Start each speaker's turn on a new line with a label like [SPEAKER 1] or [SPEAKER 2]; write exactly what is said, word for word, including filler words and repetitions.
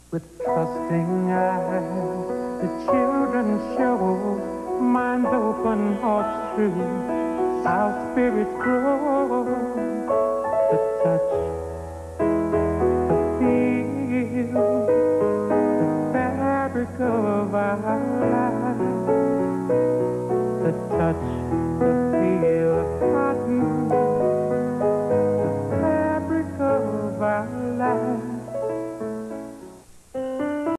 [SPEAKER 1] With trusting eyes, the children show, minds open, hearts true, our spirits grow. The touch